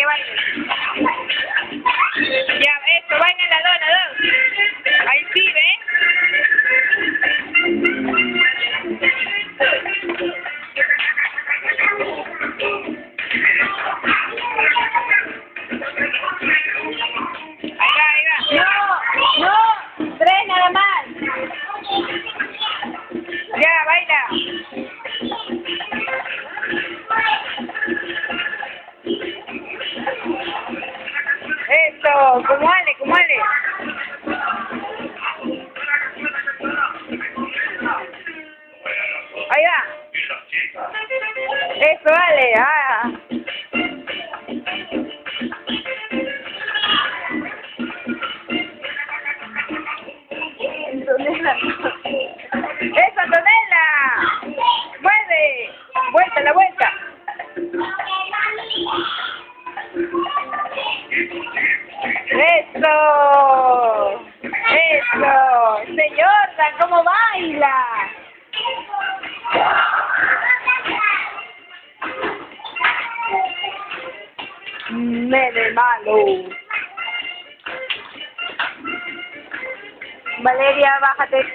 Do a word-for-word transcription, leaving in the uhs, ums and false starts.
que baile. Ya, eso, bailen las dos, las dos. Ahí sí, ¿ves? Ahí va, ahí va. No, no, tres nada más. Ya, baila. Eso, como Ale, como Ale. Ahí va. Eso, Ale, ah. Antonella. Eso, Antonella. Mueve. Vuelta, la vuelta. Eso. Eso. Señor, ¿cómo baila? Nene malo. Valeria, bájate.